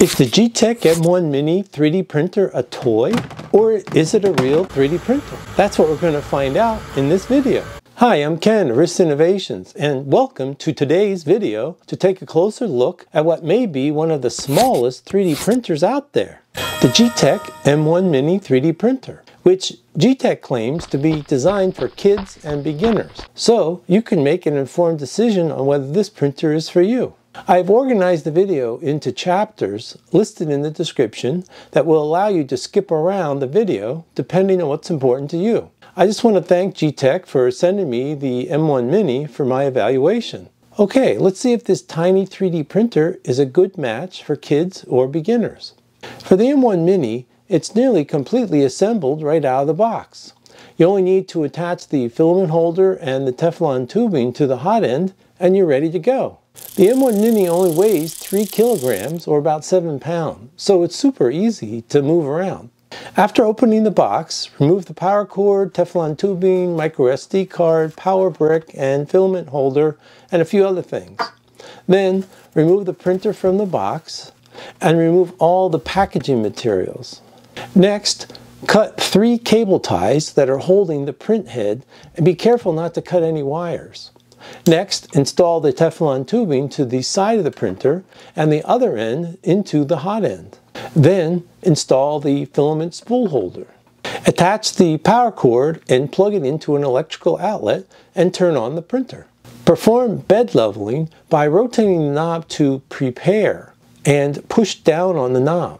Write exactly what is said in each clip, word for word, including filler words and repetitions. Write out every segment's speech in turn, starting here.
Is the Geeetech M one Mini three D printer a toy, or is it a real three D printer? That's what we're going to find out in this video. Hi, I'm Ken, Rist Innovations, and welcome to today's video to take a closer look at what may be one of the smallest three D printers out there, the Geeetech M one Mini three D printer, which Geeetech claims to be designed for kids and beginners, so you can make an informed decision on whether this printer is for you. I've organized the video into chapters listed in the description that will allow you to skip around the video depending on what's important to you. I just want to thank Geeetech for sending me the M one Mini for my evaluation. Okay, let's see if this tiny three D printer is a good match for kids or beginners. For the M one Mini, it's nearly completely assembled right out of the box. You only need to attach the filament holder and the Teflon tubing to the hot end and you're ready to go. The M one Mini only weighs three kilograms or about seven pounds, so it's super easy to move around. After opening the box, remove the power cord, Teflon tubing, micro S D card, power brick, and filament holder, and a few other things. Then remove the printer from the box and remove all the packaging materials. Next, cut three cable ties that are holding the print head and be careful not to cut any wires. Next, install the Teflon tubing to the side of the printer and the other end into the hot end. Then, install the filament spool holder. Attach the power cord and plug it into an electrical outlet and turn on the printer. Perform bed leveling by rotating the knob to prepare and push down on the knob.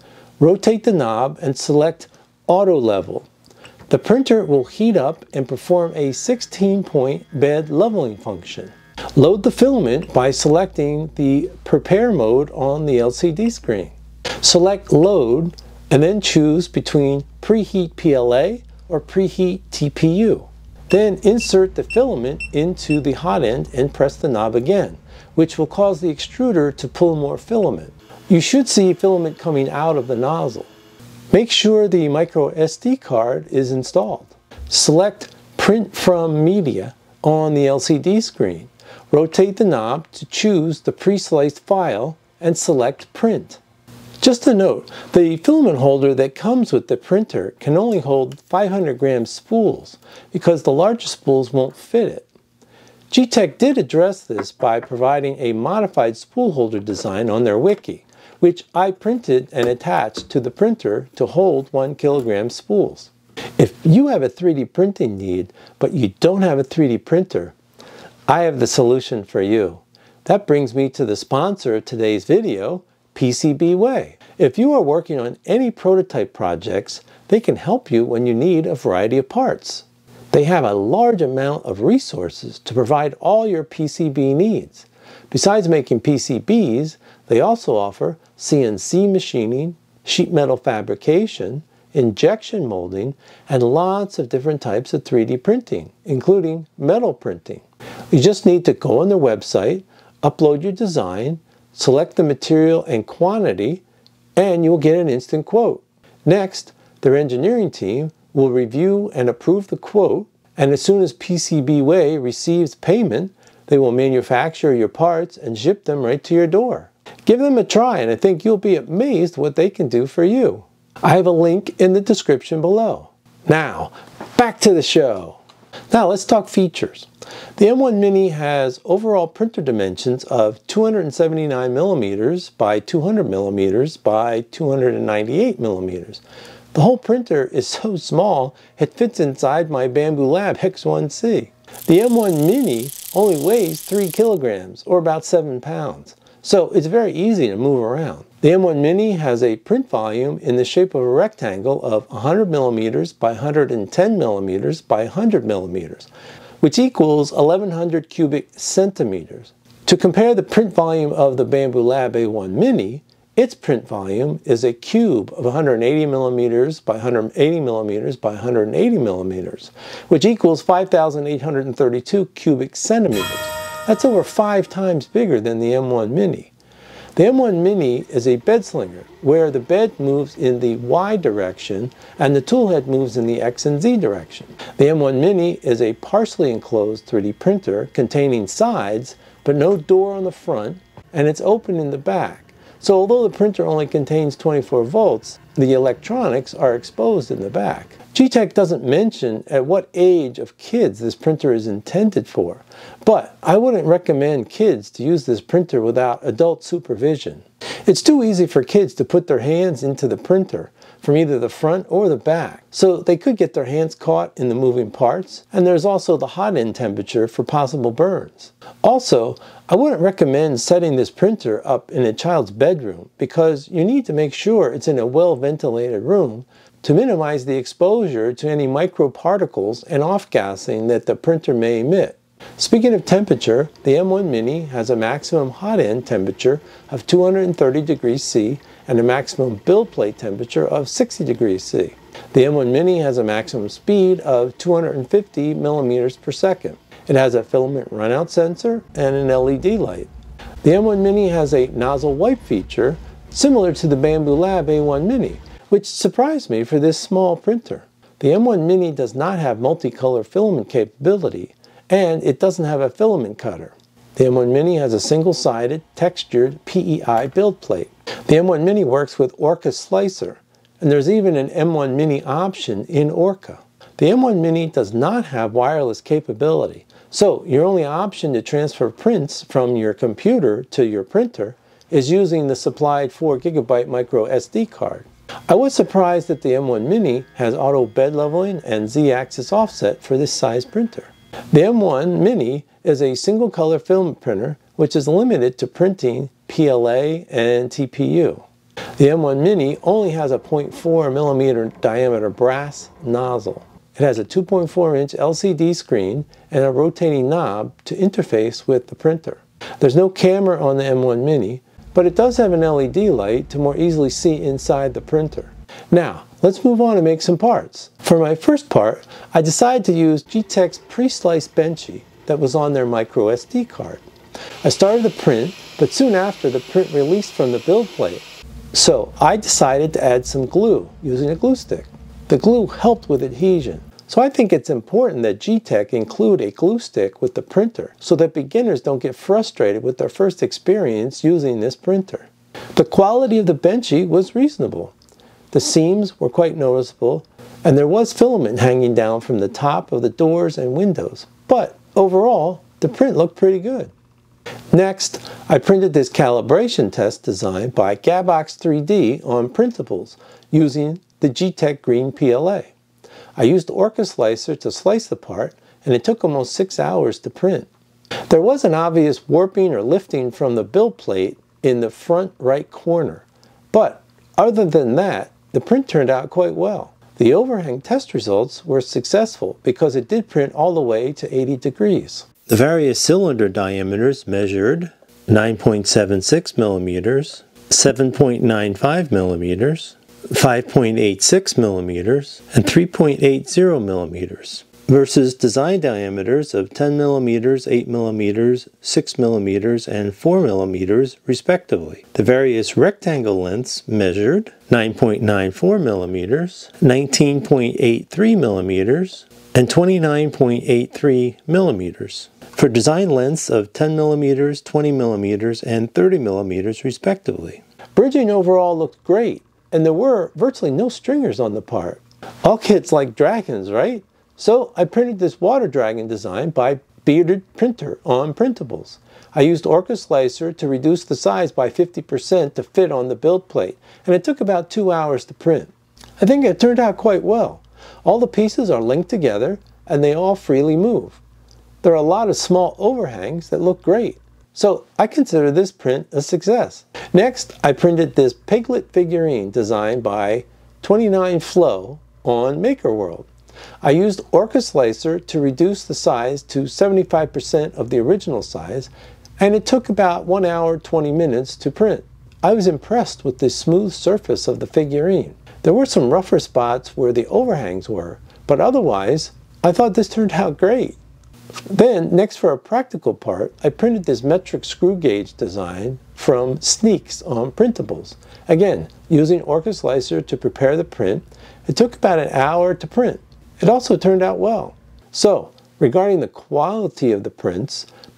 Rotate the knob and select auto level. The printer will heat up and perform a sixteen point bed leveling function. Load the filament by selecting the prepare mode on the L C D screen. Select load and then choose between preheat P L A or preheat T P U. Then insert the filament into the hot end and press the knob again, which will cause the extruder to pull more filament. You should see filament coming out of the nozzle. Make sure the micro S D card is installed. Select Print from Media on the L C D screen. Rotate the knob to choose the pre-sliced file and select Print. Just a note, the filament holder that comes with the printer can only hold five hundred gram spools because the larger spools won't fit it. Geeetech did address this by providing a modified spool holder design on their wiki, which I printed and attached to the printer to hold one kilogram spools. If you have a three D printing need, but you don't have a three D printer, I have the solution for you. That brings me to the sponsor of today's video, PCBWay. If you are working on any prototype projects, they can help you when you need a variety of parts. They have a large amount of resources to provide all your P C B needs. Besides making P C Bs, they also offer C N C machining, sheet metal fabrication, injection molding, and lots of different types of three D printing, including metal printing. You just need to go on their website, upload your design, select the material and quantity, and you'll get an instant quote. Next, their engineering team will review and approve the quote, and as soon as PCBWay receives payment, they will manufacture your parts and ship them right to your door. Give them a try and I think you'll be amazed what they can do for you. I have a link in the description below. Now, back to the show. Now let's talk features. The M one Mini has overall printer dimensions of two hundred seventy-nine millimeters by two hundred millimeters by two hundred ninety-eight millimeters. The whole printer is so small it fits inside my Bamboo Lab X one C. The M one Mini only weighs three kilograms or about seven pounds, so it's very easy to move around. The M one Mini has a print volume in the shape of a rectangle of one hundred millimeters by one hundred ten millimeters by one hundred millimeters, which equals eleven hundred cubic centimeters. To compare the print volume of the Bamboo Lab A one Mini, its print volume is a cube of one hundred eighty millimeters by one hundred eighty millimeters by one hundred eighty millimeters, which equals five thousand eight hundred thirty-two cubic centimeters. That's over five times bigger than the M one Mini. The M one Mini is a bed slinger, where the bed moves in the Y direction and the tool head moves in the X and Z direction. The M one Mini is a partially enclosed three D printer containing sides, but no door on the front, and it's open in the back. So although the printer only contains twenty-four volts, the electronics are exposed in the back. Geeetech doesn't mention at what age of kids this printer is intended for, but I wouldn't recommend kids to use this printer without adult supervision. It's too easy for kids to put their hands into the printer from either the front or the back, so they could get their hands caught in the moving parts, and there's also the hot end temperature for possible burns. Also, I wouldn't recommend setting this printer up in a child's bedroom because you need to make sure it's in a well-ventilated room to minimize the exposure to any microparticles and off-gassing that the printer may emit. Speaking of temperature, the M one Mini has a maximum hot end temperature of two hundred thirty degrees C and a maximum build plate temperature of sixty degrees C. The M one Mini has a maximum speed of two hundred fifty millimeters per second. It has a filament runout sensor and an L E D light. The M one Mini has a nozzle wipe feature similar to the Bamboo Lab A one Mini, which surprised me for this small printer. The M one Mini does not have multicolor filament capability, and it doesn't have a filament cutter. The M one Mini has a single-sided, textured P E I build plate. The M one Mini works with Orca Slicer, and there's even an M one Mini option in Orca. The M one Mini does not have wireless capability, so your only option to transfer prints from your computer to your printer is using the supplied four gigabyte micro S D card. I was surprised that the M one Mini has auto bed leveling and Z-axis offset for this size printer. The M one Mini is a single color filament printer which is limited to printing P L A and T P U. The M one Mini only has a zero point four millimeter diameter brass nozzle. It has a two point four inch L C D screen and a rotating knob to interface with the printer. There's no camera on the M one Mini, but it does have an L E D light to more easily see inside the printer. Now, let's move on and make some parts. For my first part, I decided to use Geeetech's pre-sliced benchy that was on their micro S D card. I started the print, but soon after the print released from the build plate. So I decided to add some glue using a glue stick. The glue helped with adhesion. So I think it's important that Geeetech include a glue stick with the printer so that beginners don't get frustrated with their first experience using this printer. The quality of the benchy was reasonable. The seams were quite noticeable, and there was filament hanging down from the top of the doors and windows. But overall, the print looked pretty good. Next, I printed this calibration test designed by Gabox three D on printables using the Geeetech Green P L A. I used Orca Slicer to slice the part, and it took almost six hours to print. There was an obvious warping or lifting from the build plate in the front right corner, but other than that, the print turned out quite well. The overhang test results were successful because it did print all the way to eighty degrees. The various cylinder diameters measured nine point seven six millimeters, seven point nine five millimeters, five point eight six millimeters, and three point eight zero millimeters, versus design diameters of ten millimeters, eight millimeters, six millimeters, and four millimeters, respectively. The various rectangle lengths measured nine point nine four millimeters, nineteen point eight three millimeters, and twenty-nine point eight three millimeters, for design lengths of ten millimeters, twenty millimeters, and thirty millimeters, respectively. Bridging overall looked great, and there were virtually no stringers on the part. All kids like dragons, right? So I printed this water dragon design by Bearded Printer on printables. I used Orca Slicer to reduce the size by fifty percent to fit on the build plate, and it took about two hours to print. I think it turned out quite well. All the pieces are linked together, and they all freely move. There are a lot of small overhangs that look great, so I consider this print a success. Next, I printed this piglet figurine designed by twenty-nine Flow on MakerWorld. I used Orca Slicer to reduce the size to seventy-five percent of the original size, and it took about one hour twenty minutes to print. I was impressed with the smooth surface of the figurine. There were some rougher spots where the overhangs were, but otherwise, I thought this turned out great. Then, next for a practical part, I printed this metric screw gauge design from Sneaks on printables. Again, using Orca Slicer to prepare the print, it took about an hour to print. It also turned out well. So, regarding the quality of the prints,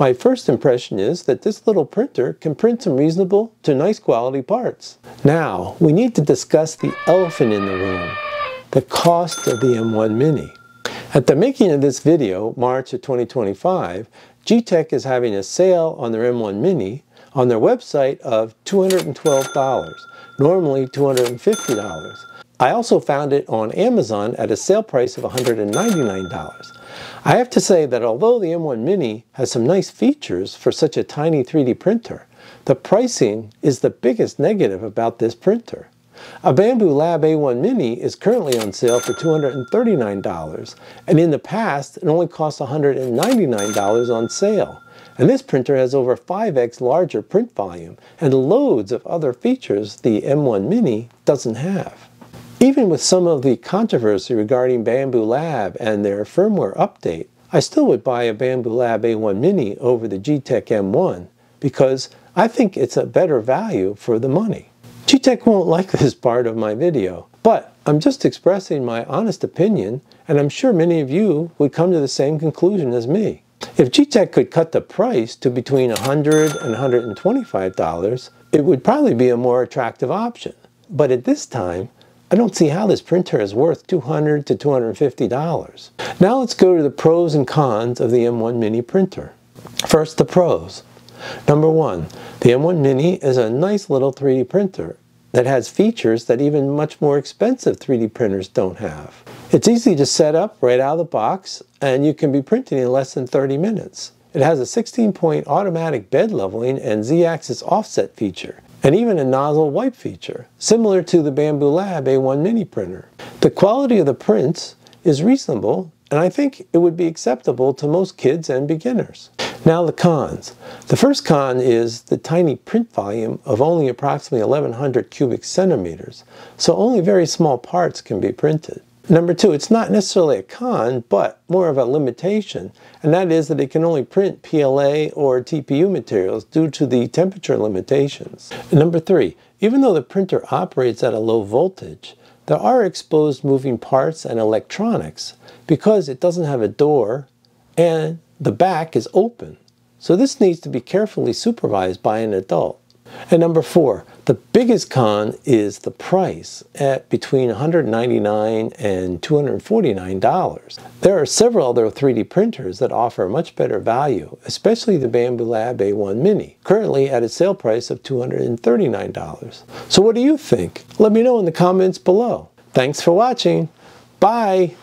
My first impression is that this little printer can print some reasonable to nice quality parts. Now, we need to discuss the elephant in the room, the cost of the M one Mini. At the making of this video, March of twenty twenty-five, Geeetech is having a sale on their M one Mini on their website of two hundred twelve dollars, normally two hundred fifty dollars. I also found it on Amazon at a sale price of one hundred ninety-nine dollars. I have to say that although the M one Mini has some nice features for such a tiny three D printer, the pricing is the biggest negative about this printer. A Bambu Lab A one Mini is currently on sale for two hundred thirty-nine dollars, and in the past it only cost one hundred ninety-nine dollars on sale. And this printer has over five X larger print volume and loads of other features the M one Mini doesn't have. Even with some of the controversy regarding Bambu Lab and their firmware update, I still would buy a Bambu Lab A one Mini over the Geeetech M one because I think it's a better value for the money. Geeetech won't like this part of my video, but I'm just expressing my honest opinion, and I'm sure many of you would come to the same conclusion as me. If Geeetech could cut the price to between one hundred dollars and one hundred twenty-five dollars, it would probably be a more attractive option. But at this time, I don't see how this printer is worth two hundred to two hundred fifty dollars. Now let's go to the pros and cons of the M one Mini printer. First, the pros. Number one, the M one Mini is a nice little three D printer that has features that even much more expensive three D printers don't have. It's easy to set up right out of the box, and you can be printing in less than thirty minutes. It has a sixteen point automatic bed leveling and Z-axis offset feature, and even a nozzle wipe feature, similar to the Bambu Lab A one Mini printer. The quality of the prints is reasonable, and I think it would be acceptable to most kids and beginners. Now the cons. The first con is the tiny print volume of only approximately eleven hundred cubic centimeters, so only very small parts can be printed. Number two, it's not necessarily a con, but more of a limitation, and that is that it can only print P L A or T P U materials due to the temperature limitations. And number three, even though the printer operates at a low voltage, there are exposed moving parts and electronics because it doesn't have a door and the back is open. So this needs to be carefully supervised by an adult. And number four, the biggest con is the price at between one hundred ninety-nine dollars and two hundred forty-nine dollars. There are several other three D printers that offer much better value, especially the Bambu Lab A one Mini, currently at a sale price of two hundred thirty-nine dollars. So what do you think? Let me know in the comments below. Thanks for watching. Bye!